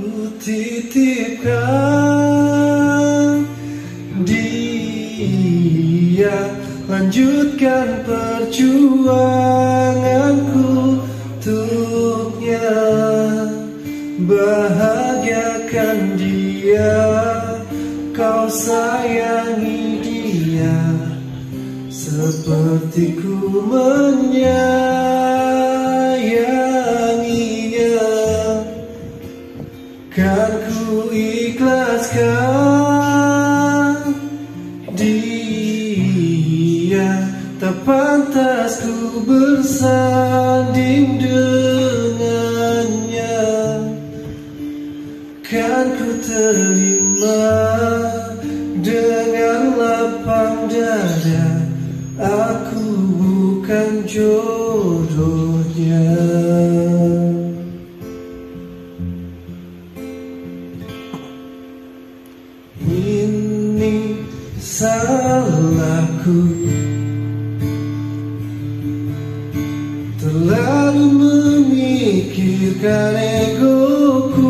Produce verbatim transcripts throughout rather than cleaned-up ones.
titipkan dia, lanjutkan perjuanganku untuknya, bahagiakan dia, kau sayangi dia seperti ku menyayanginya. Kan ku ikhlaskan dia, tak pantas ku bersanding dengannya. Kan ku terima dengan lapang dada, aku bukan jodohnya. Ini salahku, terlalu memikirkan egoku,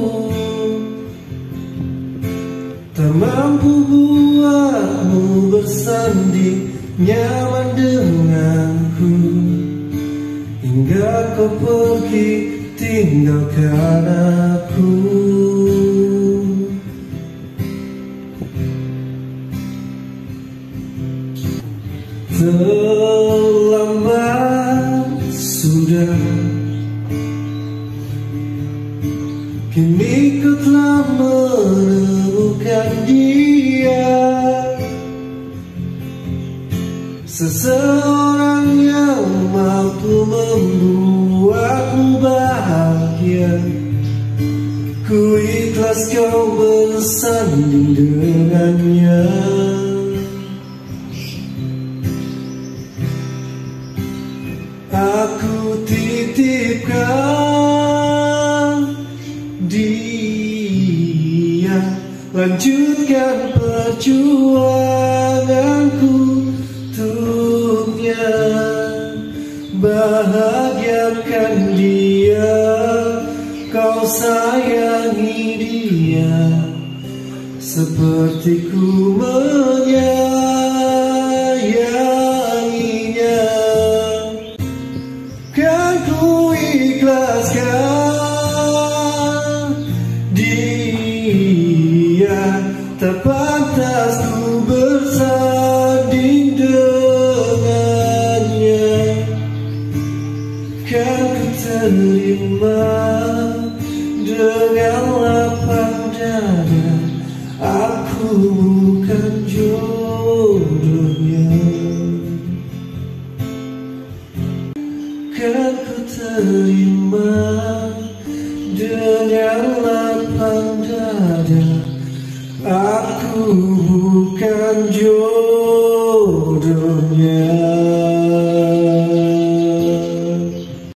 tak mampu buatmu bersanding nyaman denganku, hingga kau pergi tinggalkan aku. Terlambat sudah, kini ku telah menemukan dia, seseorang yang mampu membuatmu bahagia. Ku ikhlas kau bersanding dengannya. Aku titipkan dia, lanjutkan perjuanganku untuknya, bahagiakan dia, kau sayangi dia seperti ku menyayanginya. Kan ku ikhlaskan dia, tak pantas ku bersanding dengannya. Kan ku terima dengan lapang dada, aku bukan jodohnya. Kan ku terima dengan lapang dada, aku bukan jodoh.